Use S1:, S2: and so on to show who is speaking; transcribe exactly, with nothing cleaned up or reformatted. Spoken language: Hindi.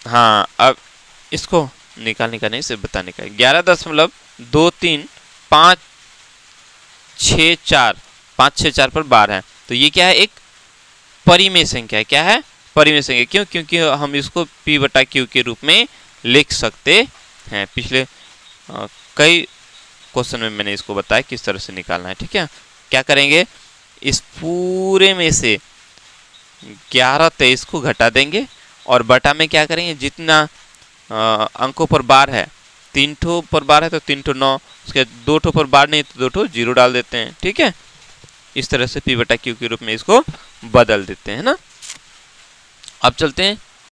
S1: हाँ, अब इसको निकालने का नहीं, सिर्फ बताने का। ग्यारह दशमलव दो तीन पाँच छ चार, पाँच छः चार पर बार है, तो ये क्या है, एक परिमेय संख्या है। क्या है, परिमेय संख्या। क्यों? क्योंकि हम इसको p बटा क्यू के रूप में लिख सकते हैं। पिछले आ, कई क्वेश्चन में मैंने इसको बताया किस तरह से निकालना है। ठीक है, क्या करेंगे, इस पूरे में से ग्यारह तेईस को घटा देंगे और बटा में क्या करेंगे, जितना आ, अंकों पर बार है, तीन ठो पर बार है तो तीन ठो नौ, उसके दो ठो पर बार नहीं तो दो ठो जीरो डाल देते हैं। ठीक है, इस तरह से p बटा क्यू के रूप में इसको बदल देते हैं ना। अब चलते हैं